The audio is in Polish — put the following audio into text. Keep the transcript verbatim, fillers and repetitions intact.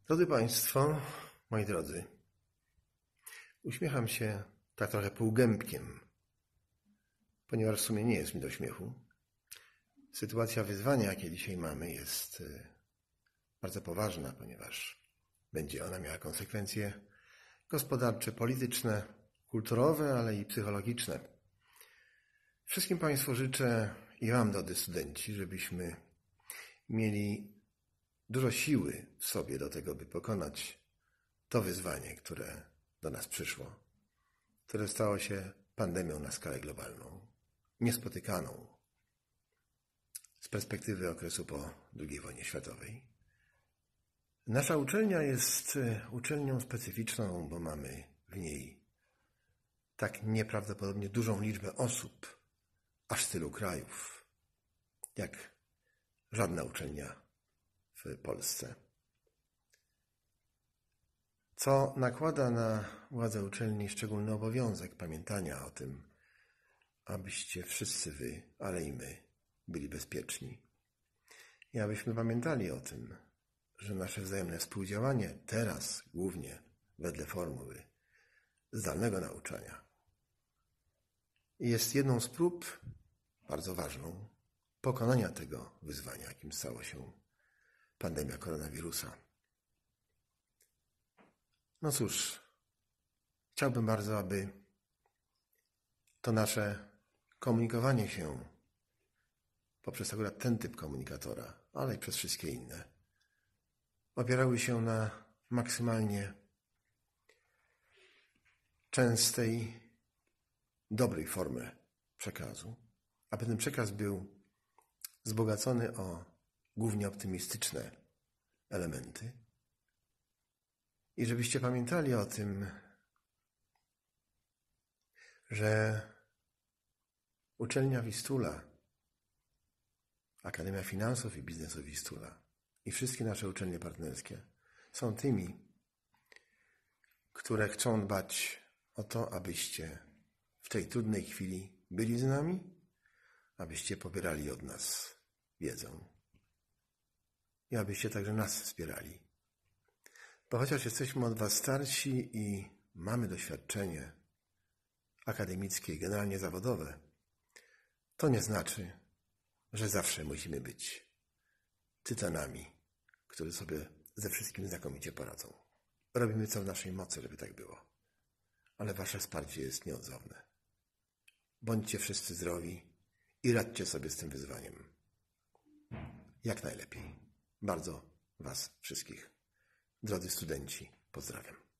Drodzy Państwo, moi drodzy, uśmiecham się tak trochę półgębkiem, ponieważ w sumie nie jest mi do śmiechu. Sytuacja wyzwania, jakie dzisiaj mamy, jest bardzo poważna, ponieważ będzie ona miała konsekwencje gospodarcze, polityczne, kulturowe, ale i psychologiczne. Wszystkim Państwu życzę i Wam, drodzy studenci, żebyśmy mieli dużo siły w sobie do tego, by pokonać to wyzwanie, które do nas przyszło, które stało się pandemią na skalę globalną, niespotykaną z perspektywy okresu po drugiej wojnie światowej. Nasza uczelnia jest uczelnią specyficzną, bo mamy w niej tak nieprawdopodobnie dużą liczbę osób, aż z tylu krajów, jak żadna uczelnia w Polsce. Co nakłada na władzę uczelni szczególny obowiązek pamiętania o tym, abyście wszyscy wy, ale i my, byli bezpieczni. I abyśmy pamiętali o tym, że nasze wzajemne współdziałanie teraz głównie wedle formuły zdalnego nauczania jest jedną z prób, bardzo ważną, pokonania tego wyzwania, jakim stało się pandemia koronawirusa. No cóż, chciałbym bardzo, aby to nasze komunikowanie się poprzez akurat ten typ komunikatora, ale i przez wszystkie inne, opierały się na maksymalnie częstej, dobrej formie przekazu, aby ten przekaz był wzbogacony o głównie optymistyczne elementy i żebyście pamiętali o tym, że uczelnia Wistula, Akademia Finansów i Biznesu Wistula i wszystkie nasze uczelnie partnerskie są tymi, które chcą dbać o to, abyście w tej trudnej chwili byli z nami, abyście pobierali od nas wiedzę i abyście także nas wspierali. Bo chociaż jesteśmy od was starsi i mamy doświadczenie akademickie i generalnie zawodowe, to nie znaczy, że zawsze musimy być tytanami, którzy sobie ze wszystkim znakomicie poradzą. Robimy co w naszej mocy, żeby tak było. Ale wasze wsparcie jest nieodzowne. Bądźcie wszyscy zdrowi i radźcie sobie z tym wyzwaniem jak najlepiej. Bardzo was wszystkich, drodzy studenci, pozdrawiam.